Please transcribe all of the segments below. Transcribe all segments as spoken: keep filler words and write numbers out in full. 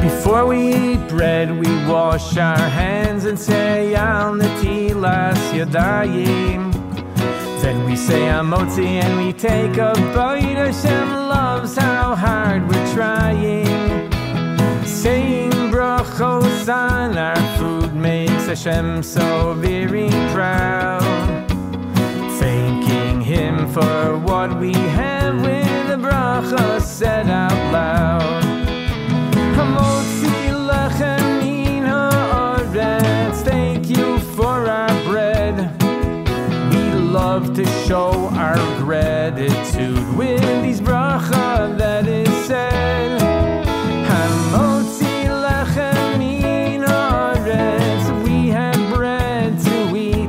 Before we eat bread, we wash our hands and say Al Netilas Yadayim. Then we say HaMotzie and we take a bite. Hashem loves how hard we're trying. Saying brachos on our food makes Hashem so very proud. Thanking Him for what we have with the bracha said out loud. HaMotzie lechem min haaretz, thank you for our bread. We love to show our gratitude with these bracha that is said. HaMotzie lechem min haaretz, we have bread to eat.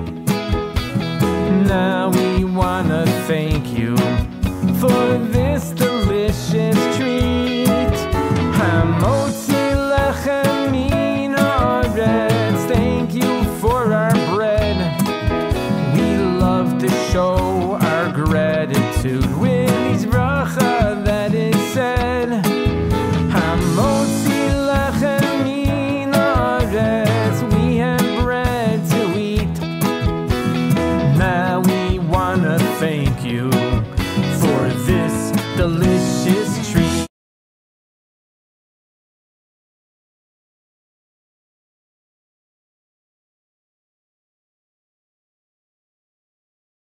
Now we wanna thank you for this delicious treat. HaMotzie lechem min haaretz, thank you for our bread. We love to show our gratitude with these bracha that is said. HaMotzie lechem min haaretz, we have bread to eat. Now we wanna thank you for this delicious